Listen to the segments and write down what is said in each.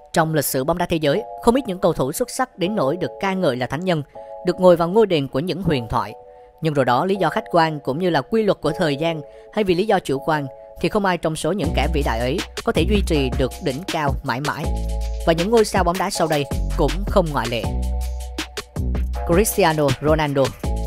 Trong lịch sử bóng đá thế giới, không ít những cầu thủ xuất sắc đến nỗi được ca ngợi là thánh nhân, được ngồi vào ngôi đền của những huyền thoại. Nhưng rồi đó, lý do khách quan cũng như là quy luật của thời gian hay vì lý do chủ quan thì không ai trong số những kẻ vĩ đại ấy có thể duy trì được đỉnh cao mãi mãi. Và những ngôi sao bóng đá sau đây cũng không ngoại lệ. Cristiano Ronaldo.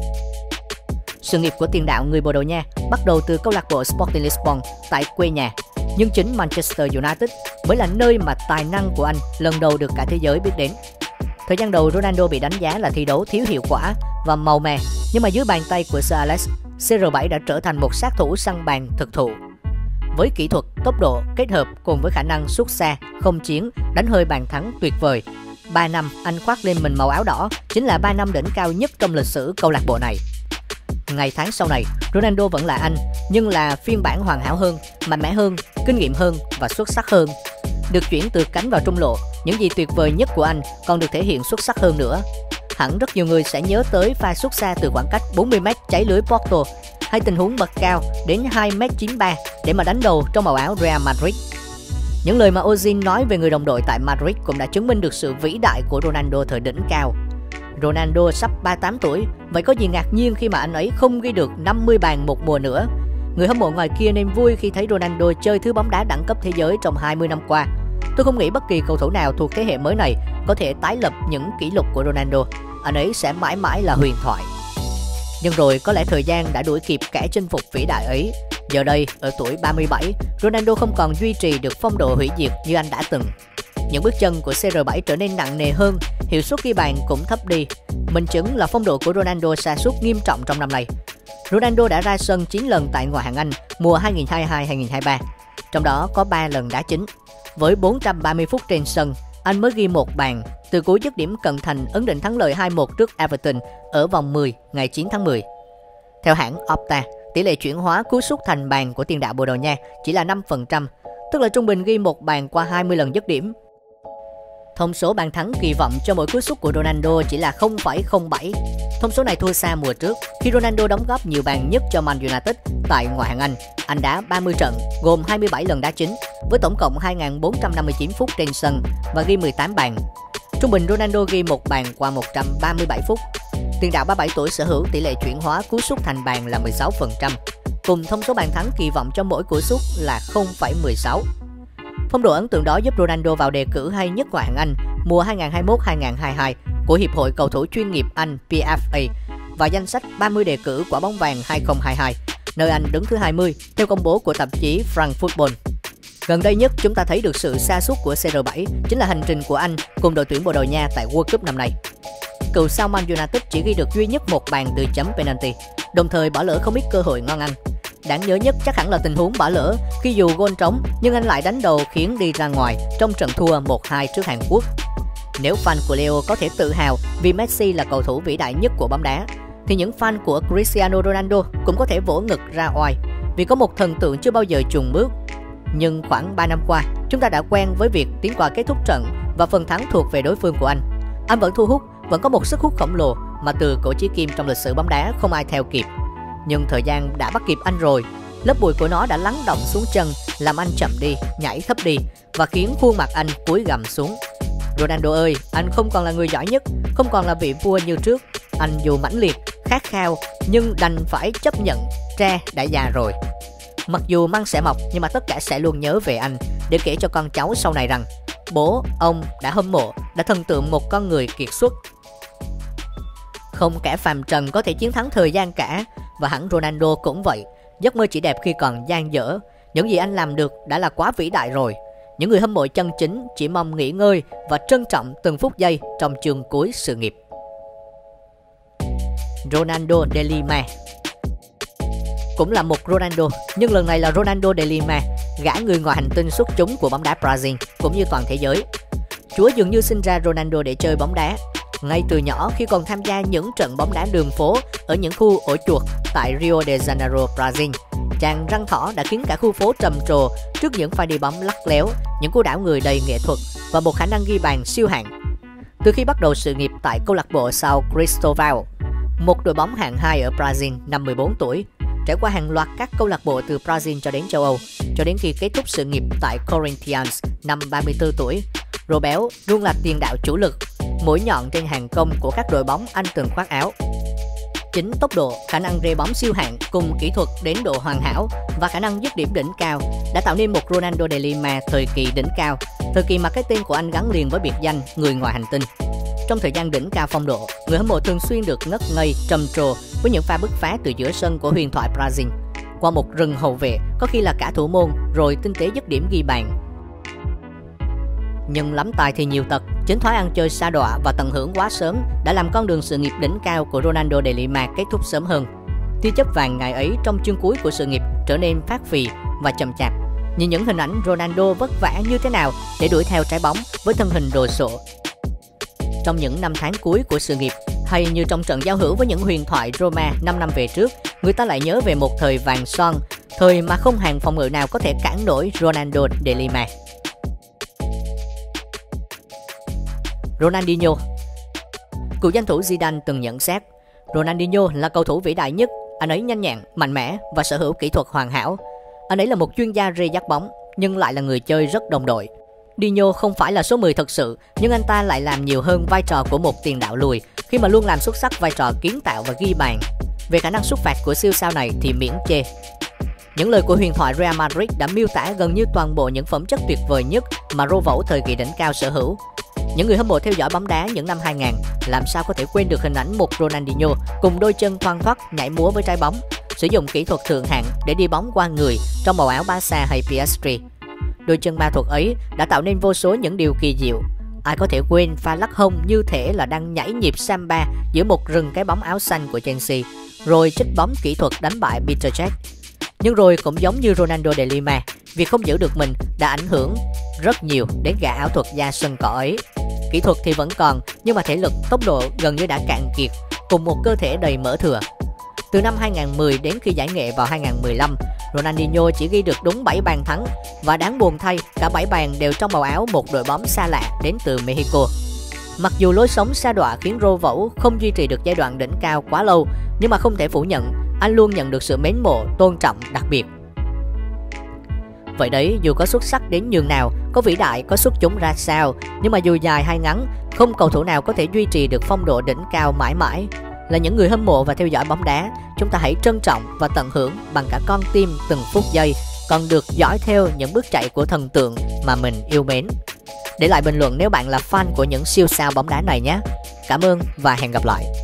Sự nghiệp của tiền đạo người Bồ Đào Nha bắt đầu từ câu lạc bộ Sporting Lisbon tại quê nhà, nhưng chính Manchester United mới là nơi mà tài năng của anh lần đầu được cả thế giới biết đến. Thời gian đầu, Ronaldo bị đánh giá là thi đấu thiếu hiệu quả và màu mè, nhưng mà dưới bàn tay của Sir Alex, CR7 đã trở thành một sát thủ săn bàn thực thụ. Với kỹ thuật, tốc độ kết hợp cùng với khả năng sút xa, không chiến, đánh hơi bàn thắng tuyệt vời, 3 năm anh khoác lên mình màu áo đỏ chính là 3 năm đỉnh cao nhất trong lịch sử câu lạc bộ này. Ngày tháng sau này, Ronaldo vẫn là anh, nhưng là phiên bản hoàn hảo hơn, mạnh mẽ hơn, kinh nghiệm hơn và xuất sắc hơn. Được chuyển từ cánh vào trung lộ, những gì tuyệt vời nhất của anh còn được thể hiện xuất sắc hơn nữa. Hẳn rất nhiều người sẽ nhớ tới pha sút xa từ khoảng cách 40m cháy lưới Porto, hay tình huống bật cao đến 2m93 để mà đánh đầu trong màu áo Real Madrid. Những lời mà Ozil nói về người đồng đội tại Madrid cũng đã chứng minh được sự vĩ đại của Ronaldo thời đỉnh cao. Ronaldo sắp 38 tuổi, vậy có gì ngạc nhiên khi mà anh ấy không ghi được 50 bàn một mùa nữa. Người hâm mộ ngoài kia nên vui khi thấy Ronaldo chơi thứ bóng đá đẳng cấp thế giới trong 20 năm qua. Tôi không nghĩ bất kỳ cầu thủ nào thuộc thế hệ mới này có thể tái lập những kỷ lục của Ronaldo. Anh ấy sẽ mãi mãi là huyền thoại. Nhưng rồi có lẽ thời gian đã đuổi kịp kẻ chinh phục vĩ đại ấy. Giờ đây, ở tuổi 37, Ronaldo không còn duy trì được phong độ hủy diệt như anh đã từng. Những bước chân của CR7 trở nên nặng nề hơn, hiệu suất ghi bàn cũng thấp đi. Minh chứng là phong độ của Ronaldo sa sút nghiêm trọng trong năm nay. Ronaldo đã ra sân 9 lần tại ngoại hạng Anh mùa 2022-2023, trong đó có 3 lần đá chính. Với 430 phút trên sân, anh mới ghi 1 bàn từ cú dứt điểm cận thành ấn định thắng lợi 2-1 trước Everton ở vòng 10 ngày 9 tháng 10. Theo hãng Opta, tỷ lệ chuyển hóa cú sút thành bàn của tiền đạo Bồ Đào Nha chỉ là 5%, tức là trung bình ghi 1 bàn qua 20 lần dứt điểm. Thông số bàn thắng kỳ vọng cho mỗi cú sút của Ronaldo chỉ là 0,07. Thông số này thua xa mùa trước khi Ronaldo đóng góp nhiều bàn nhất cho Man United tại ngoại hạng Anh. Anh đá 30 trận, gồm 27 lần đá chính, với tổng cộng 2.459 phút trên sân và ghi 18 bàn. Trung bình Ronaldo ghi 1 bàn qua 137 phút. Tiền đạo 37 tuổi sở hữu tỷ lệ chuyển hóa cú sút thành bàn là 16%, cùng thông số bàn thắng kỳ vọng cho mỗi cú sút là 0,16. Phong độ ấn tượng đó giúp Ronaldo vào đề cử hay nhất ngoại hạng Anh mùa 2021-2022 của Hiệp hội Cầu thủ chuyên nghiệp Anh PFA và danh sách 30 đề cử quả bóng vàng 2022, nơi anh đứng thứ 20 theo công bố của tạp chí France Football. Gần đây nhất chúng ta thấy được sự sa sút của CR7 chính là hành trình của anh cùng đội tuyển Bồ Đào Nha tại World Cup năm nay. Cựu sao Man United chỉ ghi được duy nhất 1 bàn từ chấm penalty, đồng thời bỏ lỡ không ít cơ hội ngon ăn. Đáng nhớ nhất chắc hẳn là tình huống bỏ lỡ khi dù gôn trống nhưng anh lại đánh đầu khiến đi ra ngoài trong trận thua 1-2 trước Hàn Quốc. Nếu fan của Leo có thể tự hào vì Messi là cầu thủ vĩ đại nhất của bóng đá, thì những fan của Cristiano Ronaldo cũng có thể vỗ ngực ra oai vì có một thần tượng chưa bao giờ chùn bước. Nhưng khoảng 3 năm qua, chúng ta đã quen với việc tiến qua kết thúc trận và phần thắng thuộc về đối phương của anh. Anh vẫn thu hút, vẫn có một sức hút khổng lồ mà từ cổ chí kim trong lịch sử bóng đá không ai theo kịp. Nhưng thời gian đã bắt kịp anh rồi. Lớp bụi của nó đã lắng động xuống chân, làm anh chậm đi, nhảy thấp đi và khiến khuôn mặt anh cúi gằm xuống. Ronaldo ơi, anh không còn là người giỏi nhất, không còn là vị vua như trước. Anh dù mãnh liệt, khát khao nhưng đành phải chấp nhận tre đã già rồi. Mặc dù măng sẽ mọc nhưng mà tất cả sẽ luôn nhớ về anh để kể cho con cháu sau này rằng bố, ông đã hâm mộ, đã thần tượng một con người kiệt xuất. Không kẻ phàm trần có thể chiến thắng thời gian cả, và hẳn Ronaldo cũng vậy. Giấc mơ chỉ đẹp khi còn dang dở. Những gì anh làm được đã là quá vĩ đại rồi. Những người hâm mộ chân chính chỉ mong nghỉ ngơi và trân trọng từng phút giây trong chương cuối sự nghiệp. Ronaldo de Lima. Cũng là một Ronaldo, nhưng lần này là Ronaldo de Lima, gã người ngoài hành tinh xuất chúng của bóng đá Brazil cũng như toàn thế giới. Chúa dường như sinh ra Ronaldo để chơi bóng đá. Ngay từ nhỏ, khi còn tham gia những trận bóng đá đường phố ở những khu ổ chuột tại Rio de Janeiro, Brazil, chàng răng thỏ đã khiến cả khu phố trầm trồ trước những pha đi bóng lắc léo, những cú đảo người đầy nghệ thuật và một khả năng ghi bàn siêu hạng. Từ khi bắt đầu sự nghiệp tại câu lạc bộ São Cristóvão, một đội bóng hạng 2 ở Brazil năm 14 tuổi, trải qua hàng loạt các câu lạc bộ từ Brazil cho đến châu Âu, cho đến khi kết thúc sự nghiệp tại Corinthians năm 34 tuổi, Rô béo luôn là tiền đạo chủ lực, mũi nhọn trên hàng công của các đội bóng anh từng khoác áo. Chính tốc độ, khả năng rê bóng siêu hạng cùng kỹ thuật đến độ hoàn hảo và khả năng dứt điểm đỉnh cao đã tạo nên một Ronaldo de Lima thời kỳ đỉnh cao, thời kỳ mà cái tên của anh gắn liền với biệt danh người ngoài hành tinh. Trong thời gian đỉnh cao phong độ, người hâm mộ thường xuyên được ngất ngây, trầm trồ với những pha bứt phá từ giữa sân của huyền thoại Brazil qua một rừng hậu vệ, có khi là cả thủ môn, rồi tinh tế dứt điểm ghi bàn. Nhưng lắm tài thì nhiều tật, chính thói ăn chơi sa đọa và tận hưởng quá sớm đã làm con đường sự nghiệp đỉnh cao của Ronaldo de Lima kết thúc sớm hơn. Tia chớp vàng ngày ấy trong chương cuối của sự nghiệp trở nên phát phì và chậm chạp. Nhìn những hình ảnh Ronaldo vất vả như thế nào để đuổi theo trái bóng với thân hình đồ sộ. Trong những năm tháng cuối của sự nghiệp, hay như trong trận giao hữu với những huyền thoại Roma 5 năm về trước, người ta lại nhớ về một thời vàng son, thời mà không hàng phòng ngự nào có thể cản nổi Ronaldo de Lima. Ronaldinho. Cựu danh thủ Zidane từng nhận xét, Ronaldinho là cầu thủ vĩ đại nhất, anh ấy nhanh nhẹn, mạnh mẽ và sở hữu kỹ thuật hoàn hảo. Anh ấy là một chuyên gia rê dắt bóng, nhưng lại là người chơi rất đồng đội. Dinho không phải là số 10 thật sự, nhưng anh ta lại làm nhiều hơn vai trò của một tiền đạo lùi khi mà luôn làm xuất sắc vai trò kiến tạo và ghi bàn. Về khả năng sút phạt của siêu sao này thì miễn chê. Những lời của huyền thoại Real Madrid đã miêu tả gần như toàn bộ những phẩm chất tuyệt vời nhất mà rô vẩu thời kỳ đỉnh cao sở hữu. Những người hâm mộ theo dõi bóng đá những năm 2000 làm sao có thể quên được hình ảnh một Ronaldinho cùng đôi chân thoăn thoắt nhảy múa với trái bóng, sử dụng kỹ thuật thượng hạng để đi bóng qua người trong màu áo Barca hay PSG. Đôi chân ma thuật ấy đã tạo nên vô số những điều kỳ diệu. Ai có thể quên pha lắc hông như thể là đang nhảy nhịp samba giữa một rừng cái bóng áo xanh của Chelsea, rồi chích bóng kỹ thuật đánh bại Peter Cech. Nhưng rồi cũng giống như Ronaldo de Lima, việc không giữ được mình đã ảnh hưởng rất nhiều đến gã ảo thuật gia sân cỏ ấy. Kỹ thuật thì vẫn còn, nhưng mà thể lực, tốc độ gần như đã cạn kiệt, cùng một cơ thể đầy mỡ thừa. Từ năm 2010 đến khi giải nghệ vào 2015, Ronaldinho chỉ ghi được đúng 7 bàn thắng, và đáng buồn thay, cả 7 bàn đều trong màu áo một đội bóng xa lạ đến từ Mexico. Mặc dù lối sống sa đọa khiến rô vẩu không duy trì được giai đoạn đỉnh cao quá lâu, nhưng mà không thể phủ nhận, anh luôn nhận được sự mến mộ, tôn trọng đặc biệt. Vậy đấy, dù có xuất sắc đến nhường nào, có vĩ đại, có xuất chúng ra sao, nhưng mà dù dài hay ngắn, không cầu thủ nào có thể duy trì được phong độ đỉnh cao mãi mãi. Là những người hâm mộ và theo dõi bóng đá, chúng ta hãy trân trọng và tận hưởng bằng cả con tim từng phút giây, còn được dõi theo những bước chạy của thần tượng mà mình yêu mến. Để lại bình luận nếu bạn là fan của những siêu sao bóng đá này nhé. Cảm ơn và hẹn gặp lại.